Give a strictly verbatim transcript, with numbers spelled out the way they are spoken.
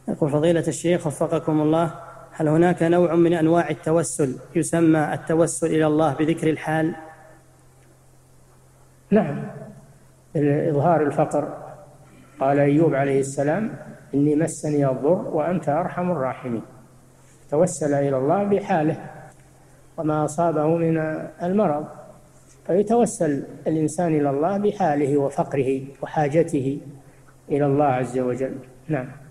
يقول فضيلة الشيخ وفقكم الله، هل هناك نوع من أنواع التوسل يسمى التوسل إلى الله بذكر الحال؟ نعم، إظهار الفقر. قال أيوب عليه السلام: إني مسني الضر وأنت أرحم الراحمين. توسل إلى الله بحاله وما أصابه من المرض، فيتوسل الإنسان إلى الله بحاله وفقره وحاجته إلى الله عز وجل. نعم.